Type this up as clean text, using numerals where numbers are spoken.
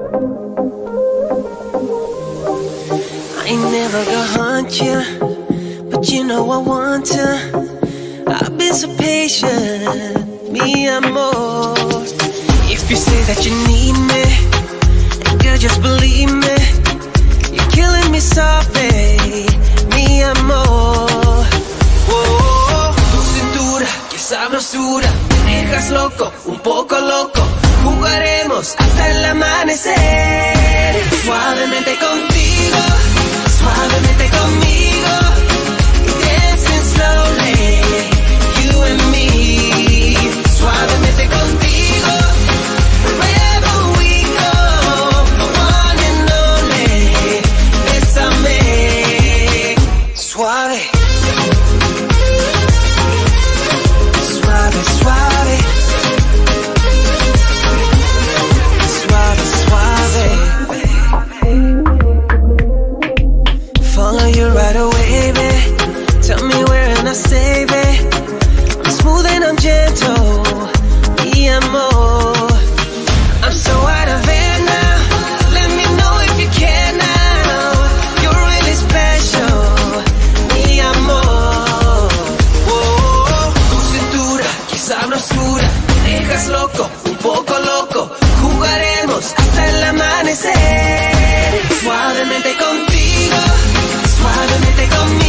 I ain't never gonna hunt you, but you know I want to. I've been so patient, mi amor. If you say that you need me, girl, just believe me. You're killing me softly, mi amor. Oh, tu cintura, qué sabrosura, me dejas loco, un poco loco. Jugaremos hasta el amanecer, suavemente contigo, suavemente conmigo, dancing slowly, you and me, suavemente contigo, wherever we go, one and only, bésame, suave, suave, suave. Follow you right away, babe. Tell me where and I'll stay, babe. I'm smooth and I'm gentle, mi amor. I'm so out of it now. Let me know if you can now. You're really special, mi amor. Oh, tu cintura, qué sabrosura, me dejas loco, un poco loco. Jugaremos hasta el amanecer, suavemente contigo, suavemente conmigo.